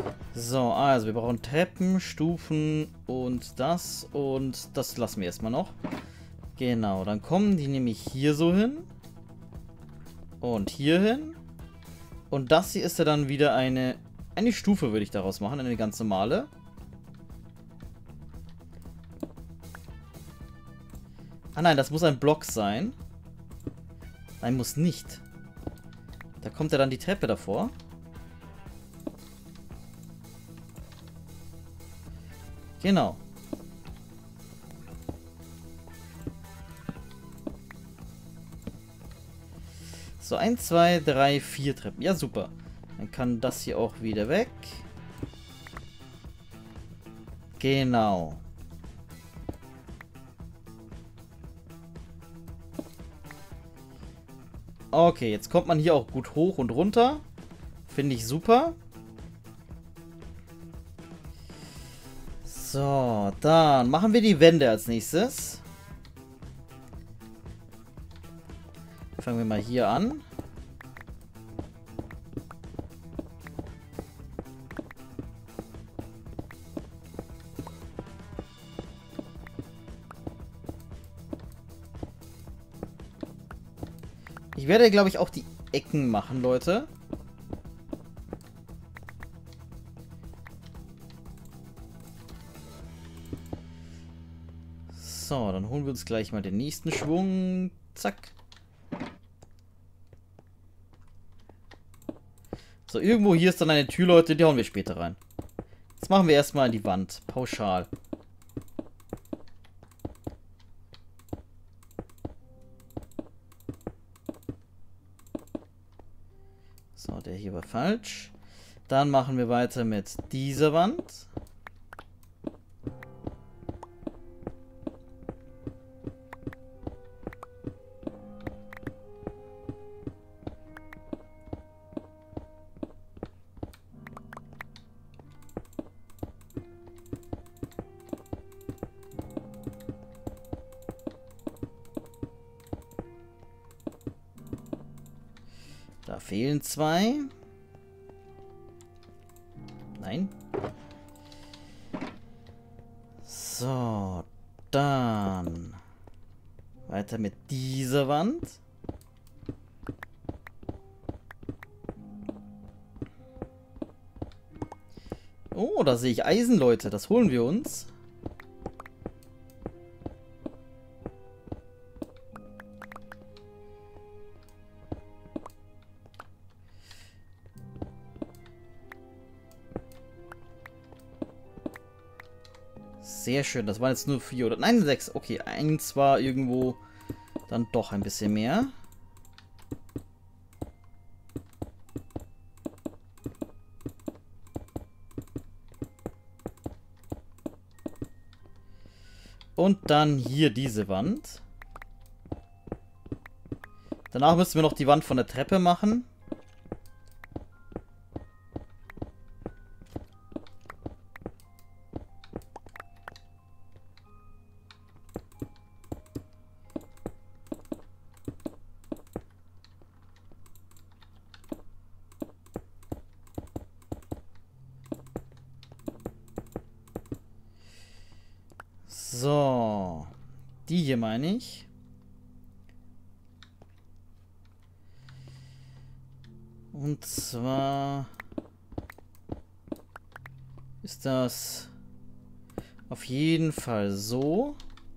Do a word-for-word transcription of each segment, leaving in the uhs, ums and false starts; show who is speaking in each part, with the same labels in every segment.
Speaker 1: So, also wir brauchen Treppen, Stufen und das. Und das lassen wir erstmal noch. Genau, dann kommen die nämlich hier so hin. Und hier hin. Und das hier ist ja dann wieder eine, eine Stufe, würde ich daraus machen. Eine ganz normale. Ah nein, das muss ein Block sein. Nein, muss nicht. Da kommt ja dann die Treppe davor. Genau. So, eins, zwei, drei, vier Treppen. Ja, super. Dann kann das hier auch wieder weg. Genau. Okay, jetzt kommt man hier auch gut hoch und runter. Finde ich super. So, dann machen wir die Wände als nächstes. Fangen wir mal hier an. Ich werde, glaube ich, auch die Ecken machen, Leute. So, dann holen wir uns gleich mal den nächsten Schwung. Zack. So, irgendwo hier ist dann eine Tür, Leute. Die hauen wir später rein. Jetzt machen wir erstmal die Wand. Pauschal. So, der hier war falsch. Dann machen wir weiter mit dieser Wand. Da fehlen zwei. Nein. So, dann weiter mit dieser Wand. Oh, da sehe ich Eisen, Leute. Das holen wir uns. Sehr schön, das waren jetzt nur vier oder... Nein, sechs. Okay, eins war irgendwo dann doch ein bisschen mehr. Und dann hier diese Wand. Danach müssen wir noch die Wand von der Treppe machen. So, die hier meine ich. Und zwar ist das auf jeden Fall so.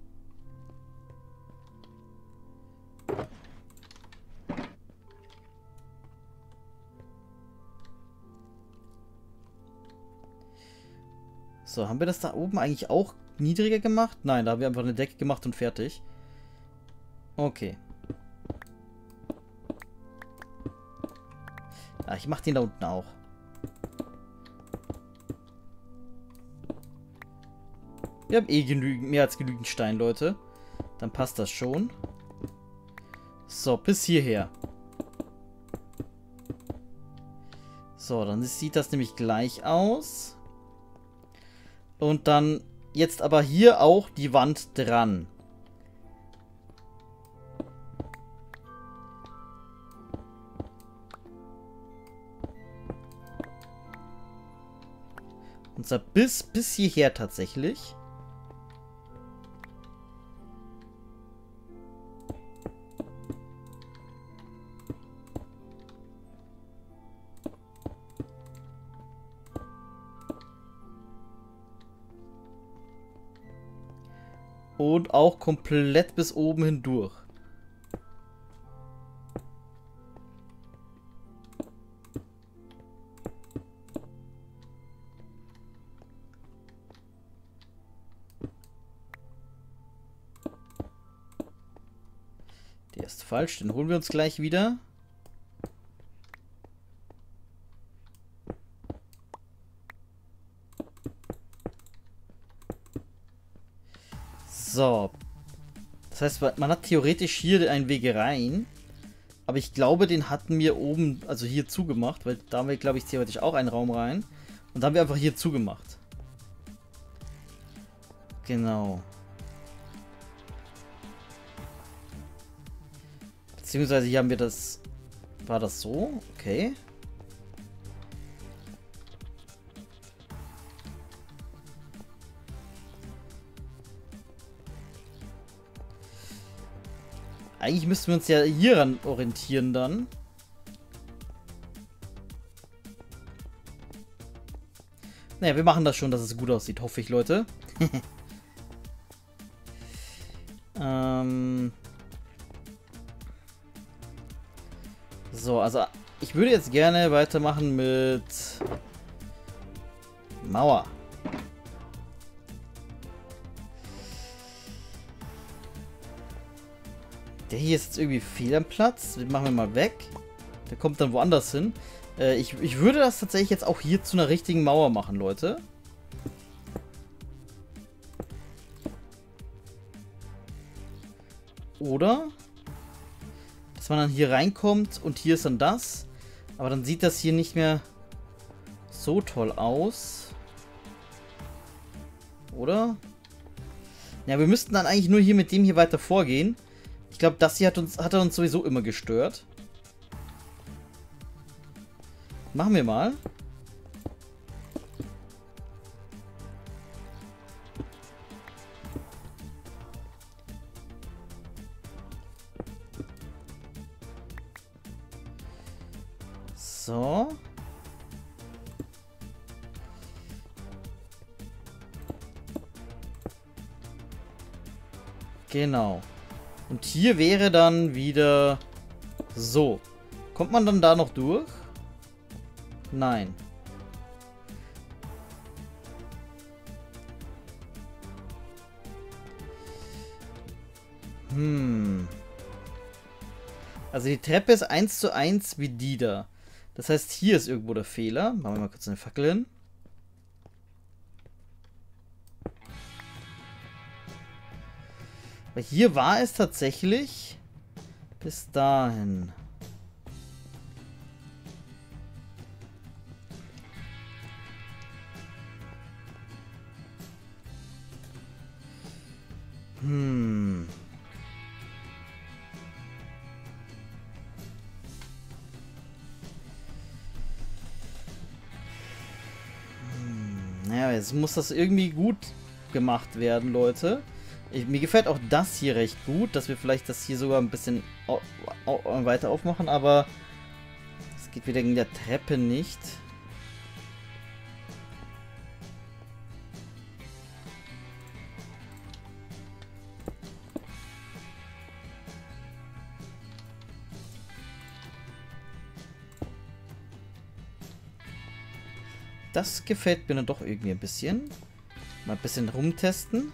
Speaker 1: So, haben wir das da oben eigentlich auch niedriger gemacht? Nein, da haben wir einfach eine Decke gemacht und fertig. Okay. Ah, ich mache den da unten auch. Wir haben eh genügend, mehr als genügend Stein, Leute. Dann passt das schon. So, bis hierher. So, dann sieht das nämlich gleich aus. Und dann jetzt aber hier auch die Wand dran. Und zwar bis, bis hierher tatsächlich. Und auch komplett bis oben hindurch. Der ist falsch, den holen wir uns gleich wieder. So. Das heißt, man hat theoretisch hier einen Weg rein. Aber ich glaube, den hatten wir oben, also hier zugemacht. Weil da haben wir, glaube ich, theoretisch auch einen Raum rein. Und da haben wir einfach hier zugemacht. Genau. Beziehungsweise hier haben wir das... War das so? Okay. Eigentlich müssten wir uns ja hieran orientieren dann. Naja, wir machen das schon, dass es gut aussieht, hoffe ich, Leute. ähm... So, also ich würde jetzt gerne weitermachen mit Mauer. Der hier ist jetzt irgendwie fehl am Platz. Den machen wir mal weg. Der kommt dann woanders hin. Äh, ich, ich würde das tatsächlich jetzt auch hier zu einer richtigen Mauer machen, Leute. Oder... dass man dann hier reinkommt und hier ist dann das. Aber dann sieht das hier nicht mehr so toll aus. Oder? Ja, wir müssten dann eigentlich nur hier mit dem hier weiter vorgehen. Ich glaube, das hier hat uns, hat uns sowieso immer gestört. Machen wir mal. So. Genau. Und hier wäre dann wieder so. Kommt man dann da noch durch? Nein. Hm. Also die Treppe ist eins zu eins wie die da. Das heißt, hier ist irgendwo der Fehler. Machen wir mal kurz eine Fackel hin. Weil hier war es tatsächlich bis dahin. Hm. Naja, jetzt muss das irgendwie gut gemacht werden, Leute. Ich, mir gefällt auch das hier recht gut, dass wir vielleicht das hier sogar ein bisschen au au weiter aufmachen, aber es geht wieder gegen der Treppe nicht. Das gefällt mir dann doch irgendwie ein bisschen. Mal ein bisschen rumtesten.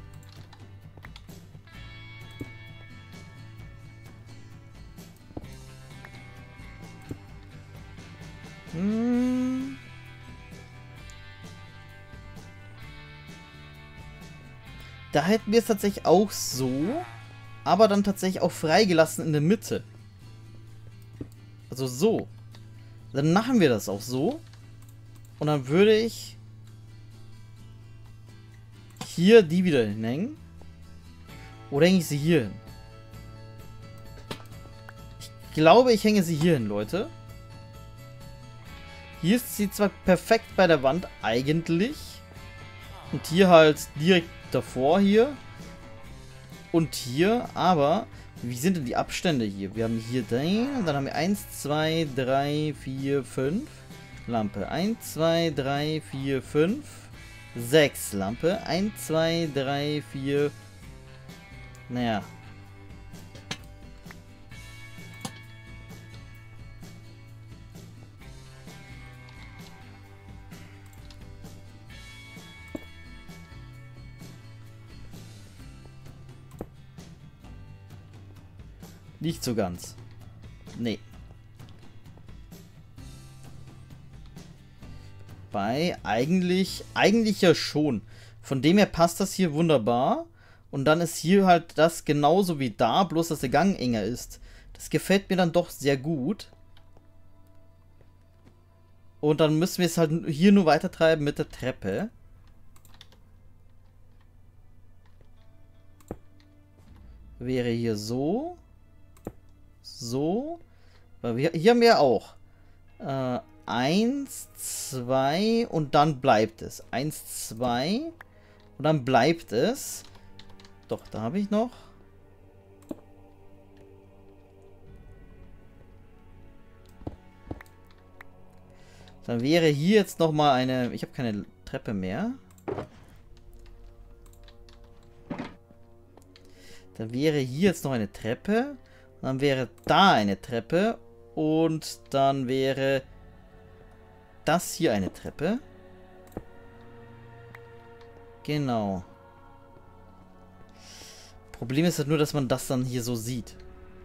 Speaker 1: Hm. Da hätten wir es tatsächlich auch so, aber dann tatsächlich auch freigelassen in der Mitte. Also so. Dann machen wir das auch so. Und dann würde ich hier die wieder hinhängen. Oder hänge ich sie hier hin? Ich glaube, ich hänge sie hier hin, Leute. Hier ist sie zwar perfekt bei der Wand eigentlich. Und hier halt direkt davor hier. Und hier, aber wie sind denn die Abstände hier? Wir haben hier den, und dann haben wir eins, zwei, drei, vier, fünf. Lampe. eins, zwei, drei, vier, fünf. sechs Lampe. eins, zwei, drei, vier. Naja. Nicht so ganz. Nee. Bei eigentlich, eigentlich ja schon. Von dem her passt das hier wunderbar. Und dann ist hier halt das genauso wie da, bloß dass der Gang enger ist. Das gefällt mir dann doch sehr gut. Und dann müssen wir es halt hier nur weiter treiben mit der Treppe. Wäre hier so. So. Weil wir, hier haben wir auch. Äh, eins, zwei und dann bleibt es. eins, zwei und dann bleibt es. Doch, da habe ich noch. Dann wäre hier jetzt nochmal eine... Ich habe keine Treppe mehr. Dann wäre hier jetzt noch eine Treppe. Dann wäre da eine Treppe. Und dann wäre das hier eine Treppe. Genau. Problem ist halt nur, dass man das dann hier so sieht.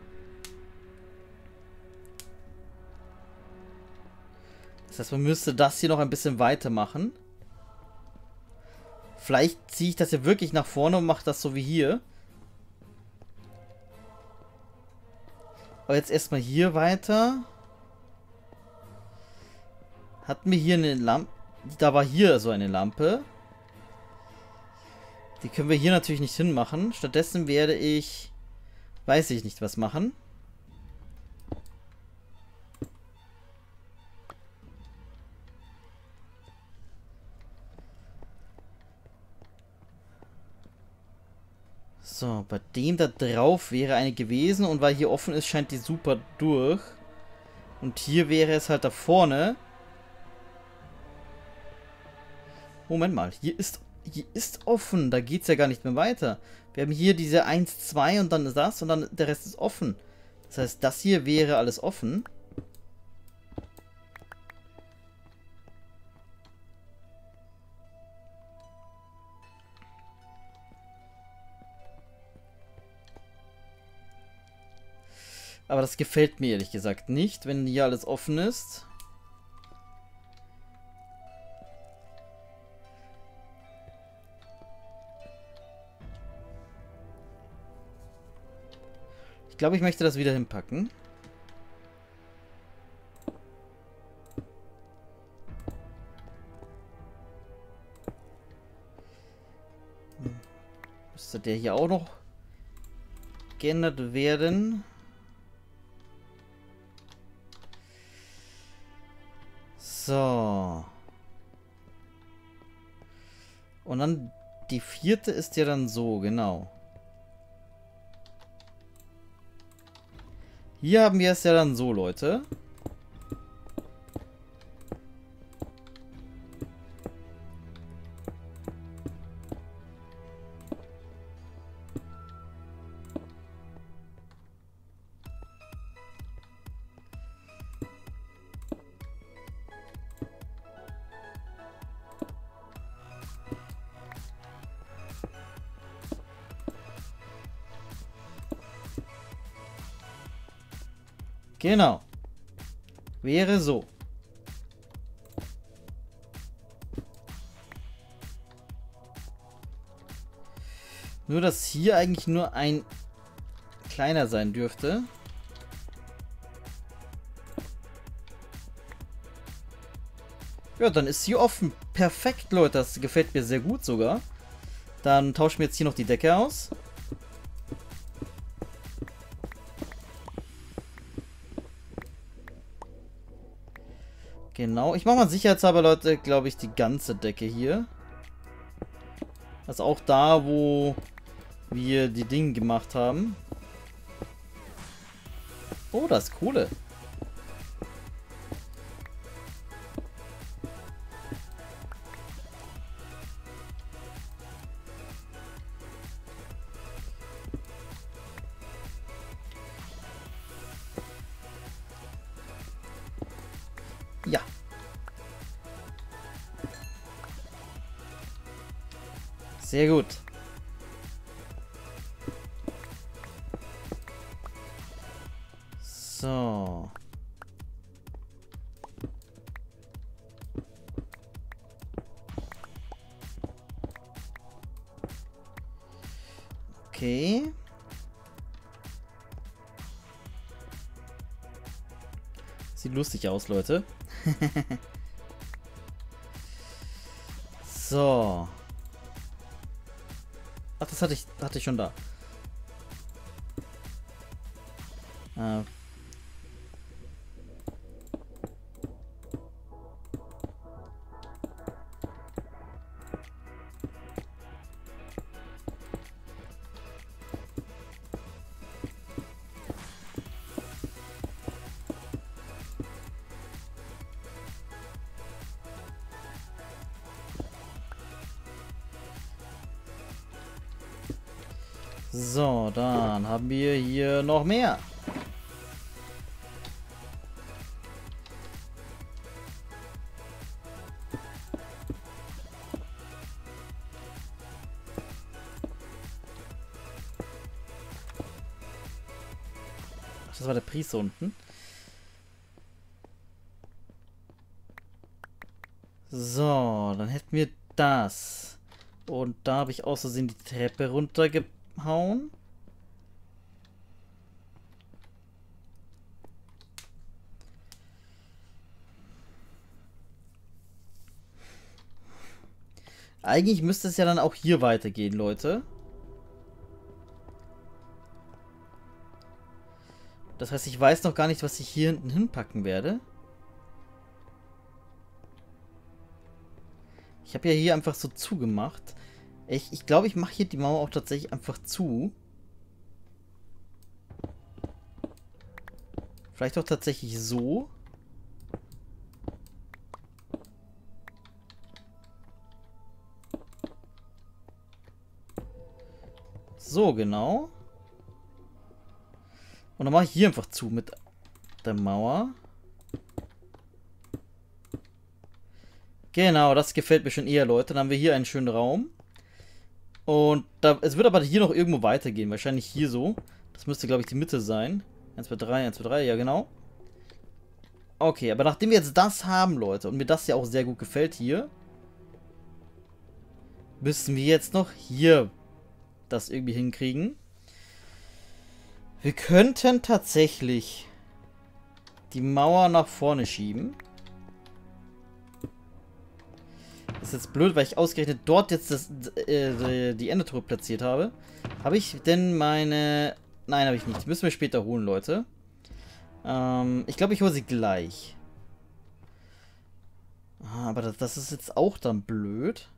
Speaker 1: Das heißt, man müsste das hier noch ein bisschen weitermachen. Vielleicht ziehe ich das hier wirklich nach vorne und mache das so wie hier. Aber jetzt erstmal hier weiter. Hatten wir hier eine Lampe. Da war hier so eine Lampe. Die können wir hier natürlich nicht hinmachen. Stattdessen werde ich... Weiß ich nicht, was machen. So, bei dem da drauf wäre eine gewesen. Und weil hier offen ist, scheint die super durch. Und hier wäre es halt da vorne. Moment mal, hier ist... Hier ist offen, da geht es ja gar nicht mehr weiter. Wir haben hier diese eins, zwei und dann ist das und dann der Rest ist offen. Das heißt, das hier wäre alles offen. Aber das gefällt mir ehrlich gesagt nicht, wenn hier alles offen ist. Ich glaube, ich möchte das wieder hinpacken. Müsste der hier auch noch geändert werden. So. Und dann die vierte ist ja dann so, genau. Hier haben wir es ja dann so, Leute. Genau. Wäre so. Nur, dass hier eigentlich nur ein kleiner sein dürfte. Ja, dann ist hier offen. Perfekt, Leute. Das gefällt mir sehr gut sogar. Dann tauschen wir jetzt hier noch die Decke aus. Genau. Ich mache mal sicherheitshalber, Leute, glaube ich, die ganze Decke hier. Also auch da, wo wir die Dinge gemacht haben. Oh, das ist Kohle. Ja. Sehr gut. So. Okay. Sieht lustig aus, Leute. So. Ach, das hatte ich, hatte ich schon da. Äh. So, dann haben wir hier noch mehr. Ach, das war der Priester unten. So, dann hätten wir das. Und da habe ich aus Versehen die Treppe runtergehauen. Eigentlich müsste es ja dann auch hier weitergehen, Leute. Das heißt, ich weiß noch gar nicht, was ich hier hinten hinpacken werde. Ich habe ja hier einfach so zugemacht. Ich, ich glaube, ich mache hier die Mauer auch tatsächlich einfach zu. Vielleicht auch tatsächlich so. So, genau. Und dann mache ich hier einfach zu mit der Mauer. Genau, das gefällt mir schon eher, Leute. Dann haben wir hier einen schönen Raum. Und da, es wird aber hier noch irgendwo weitergehen. Wahrscheinlich hier so. Das müsste, glaube ich, die Mitte sein. eins, zwei, drei, eins, zwei, drei, ja genau. Okay, aber nachdem wir jetzt das haben, Leute, und mir das ja auch sehr gut gefällt hier, müssen wir jetzt noch hier das irgendwie hinkriegen. Wir könnten tatsächlich die Mauer nach vorne schieben. Das ist jetzt blöd, weil ich ausgerechnet dort jetzt das, äh, die Endetruhe platziert habe. Habe ich denn meine... Nein, habe ich nicht. Die müssen wir später holen, Leute. Ähm, ich glaube, ich hole sie gleich. Ah, aber das, das ist jetzt auch dann blöd.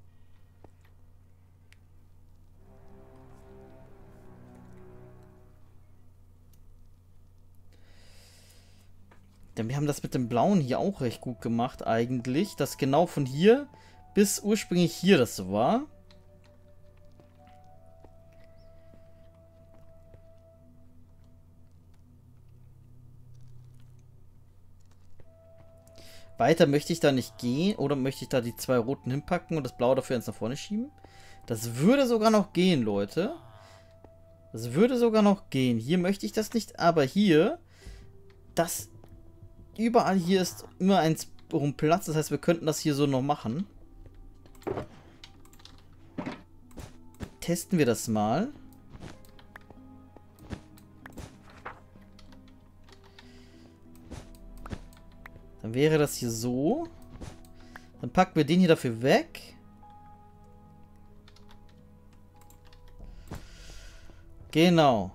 Speaker 1: Denn wir haben das mit dem Blauen hier auch recht gut gemacht eigentlich. Dass genau von hier bis ursprünglich hier das so war. Weiter möchte ich da nicht gehen. Oder möchte ich da die zwei roten hinpacken und das Blaue dafür eins nach vorne schieben? Das würde sogar noch gehen, Leute. Das würde sogar noch gehen. Hier möchte ich das nicht, aber hier, das... Überall hier ist immer ein rum Platz. Das heißt, wir könnten das hier so noch machen. Testen wir das mal. Dann wäre das hier so. Dann packen wir den hier dafür weg. Genau.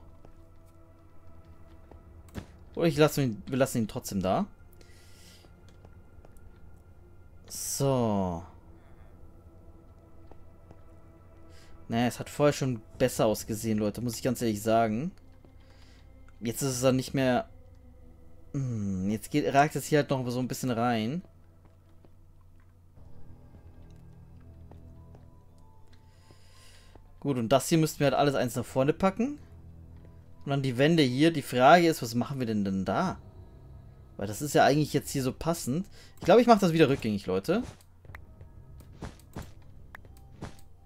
Speaker 1: Oder ich lasse ihn, wir lassen ihn trotzdem da. So. Naja, es hat vorher schon besser ausgesehen, Leute, muss ich ganz ehrlich sagen. Jetzt ist es dann nicht mehr... Hm, jetzt geht, ragt es hier halt noch so ein bisschen rein. Gut, und das hier müssten wir halt alles eins nach vorne packen. Und dann die Wände hier. Die Frage ist, was machen wir denn denn da? Weil das ist ja eigentlich jetzt hier so passend. Ich glaube, ich mache das wieder rückgängig, Leute.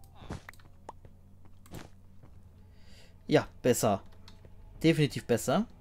Speaker 1: Ja, besser. Definitiv besser.